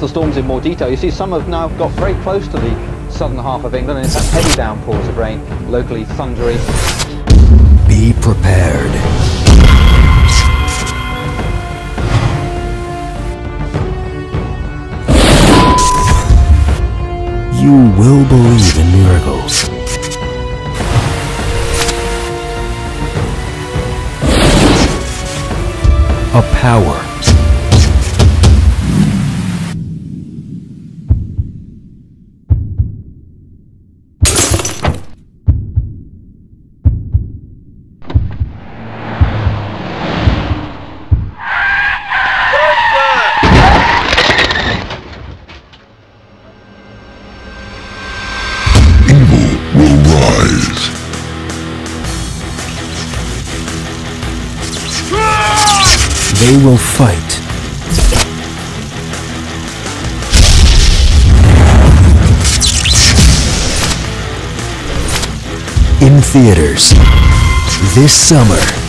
the storms in more detail, you see some have now got very close to the southern half of England, and it's heavy downpours of rain, locally thundery. Be prepared. You will believe in miracles. A power. They will fight. In theaters this summer.